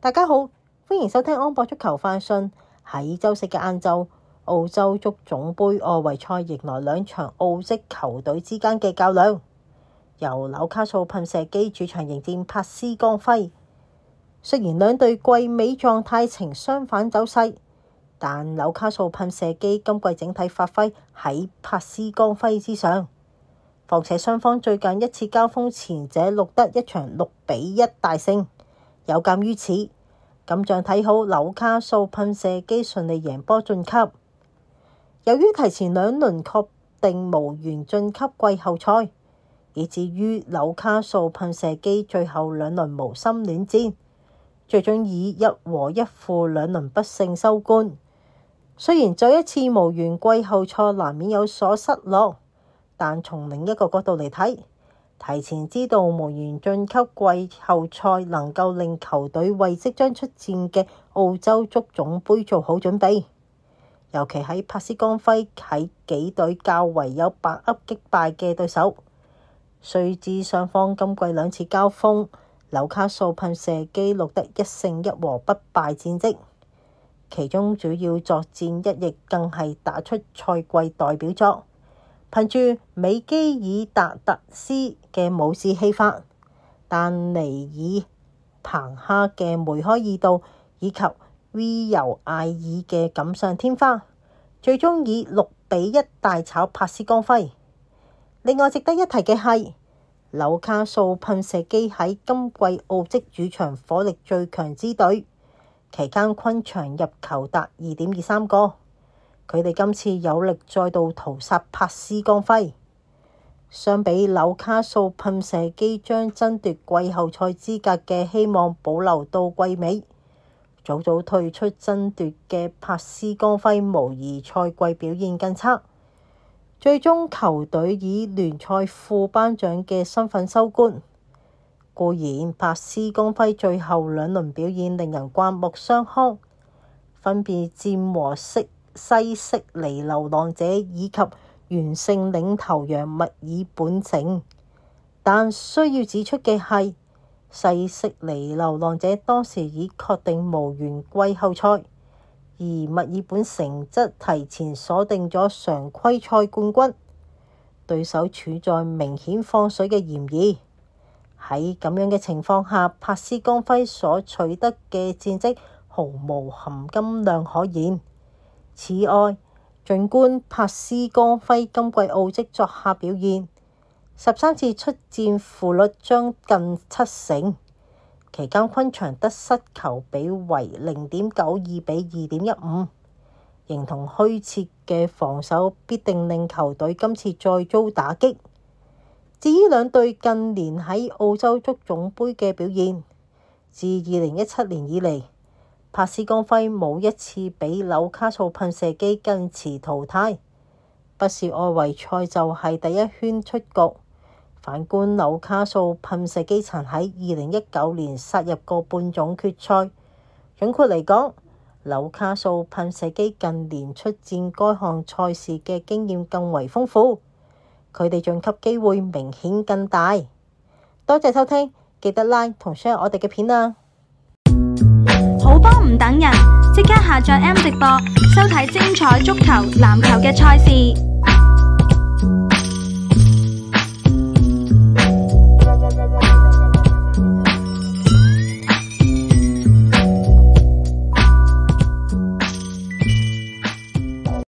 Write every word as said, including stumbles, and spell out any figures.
大家好，歡迎收聽安博足球快訊。喺周四嘅晏晝，澳洲足總杯外圍賽迎來兩場澳職球隊之間嘅較量，由紐卡素噴射機主場迎戰帕斯光輝。雖然兩隊季尾狀態呈相反走勢，但紐卡素噴射機今季整體發揮喺帕斯光輝之上。況且雙方最近一次交鋒，前者錄得一場六比一大勝。有鑑於此，今仗睇好紐卡素噴射機順利贏波晉級。由於提前兩輪確定無緣晉級季後賽，以至於紐卡素噴射機最後兩輪無心戀戰，最終以一和一負兩輪不勝收官。雖然再一次無緣季後賽難免有所失落，但從另一個角度嚟睇，提前知道無緣晉級季後賽，能夠令球隊為即將出戰嘅澳洲足總杯做好準備。尤其喺帕斯光輝喺幾隊較為有把握擊敗嘅對手，雖知雙方今季兩次交鋒，紐卡素噴射機錄得一勝一和不敗戰績，其中主要作戰一役更係打出賽季代表作。憑住美基爾達特斯嘅武士戲法、丹尼爾彭哈嘅梅開二度以及 V 尤艾爾嘅錦上添花，最終以六比一大炒帕斯光輝。另外值得一提嘅係，紐卡素噴射機喺今季澳職主場火力最強之隊，期間昆場入球達二點二三個。佢哋今次有力再度屠殺帕斯光輝。相比紐卡素噴射機將爭奪季後賽資格嘅希望保留到季尾，早早退出爭奪嘅帕斯光輝無疑賽季表現更差，最終球隊以聯賽副班長嘅身份收官。固然帕斯光輝最後兩輪表現令人刮目相看，分別戰和悉西悉尼流浪者以及完勝領頭羊墨爾本城，但需要指出嘅係，西悉尼流浪者當時已確定無緣季後賽，而墨爾本城則提前鎖定咗常規賽冠軍，對手處在明顯放水嘅嫌疑。喺咁樣嘅情況下，帕斯光輝所取得嘅戰績毫無含金量可言。此外，儘管帕斯光輝今季澳職作客表現，十三次出戰負率將近七成，期間昆場得失球比為零點九二比二點一五，形同虛設嘅防守必定令球隊今次再遭打擊。至於兩隊近年喺澳洲足總杯嘅表現，自二零一七年以嚟，帕斯光輝冇一次比紐卡素噴射機更遲淘汰，不是外圍賽就係第一圈出局。反觀紐卡素噴射機曾喺二零一九年殺入過半總決賽。總括嚟講，紐卡素噴射機近年出戰該項賽事嘅經驗更為豐富，佢哋晉級機會明顯更大。多謝收聽，記得 like 同 share 我哋嘅片啊！ 好波唔等人，即刻下載 M 直播，收睇精彩足球、籃球嘅賽事。